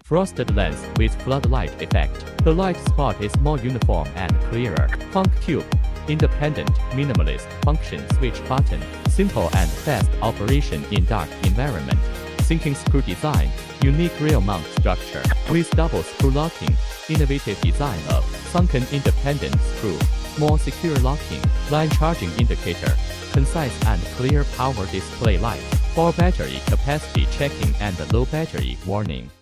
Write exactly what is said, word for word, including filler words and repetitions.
Frosted lens with floodlight effect. The light spot is more uniform and clearer. Funk tube. Independent, minimalist function switch button. Simple and fast operation in dark environment. Sinking screw design. Unique rear mount structure. With double screw locking. Innovative design of sunken independent screw. More secure locking. Line charging indicator. Concise and clear power display light. For battery capacity checking and low battery warning.